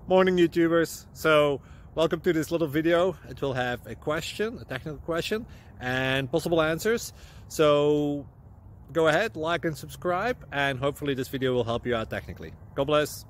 Morning YouTubers. So welcome to this little video. It will have a question, a technical question, and possible answers. So go ahead, like and subscribe, and hopefully this video will help you out technically. God bless.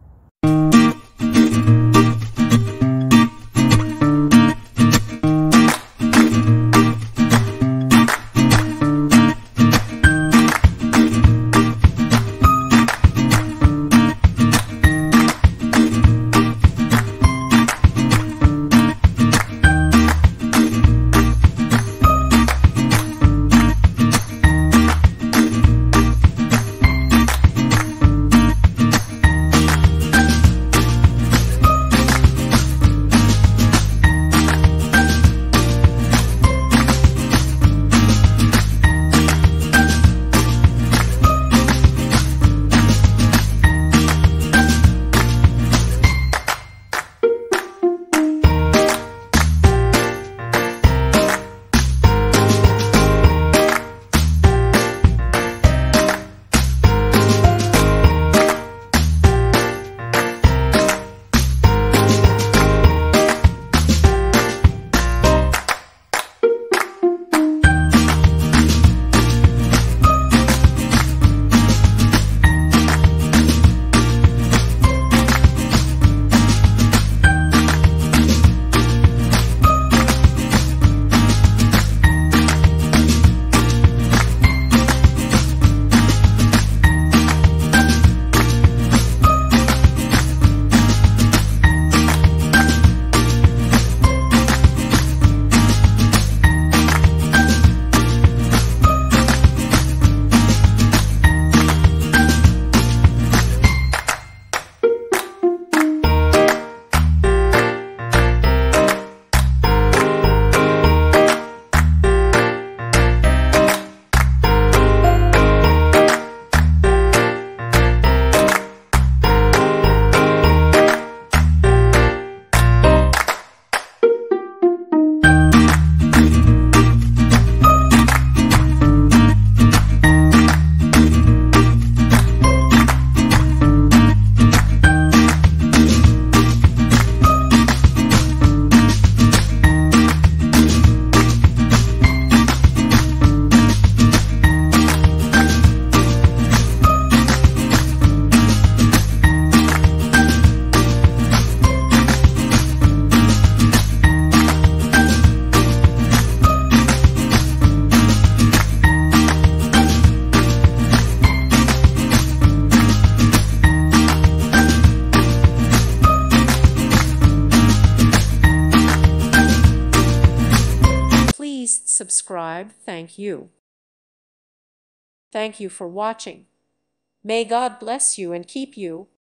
Please subscribe. Thank you. Thank you for watching. May God bless you and keep you.